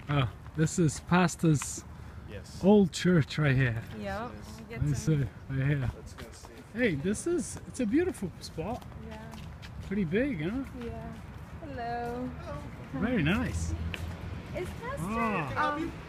Oh, this is Pastor's Yes. old church right here. Yeah. I see, right here. Let's go see. Hey, it's a beautiful spot. Yeah. Pretty big, huh? Yeah. Hello. Very nice. Is Pastor Ah.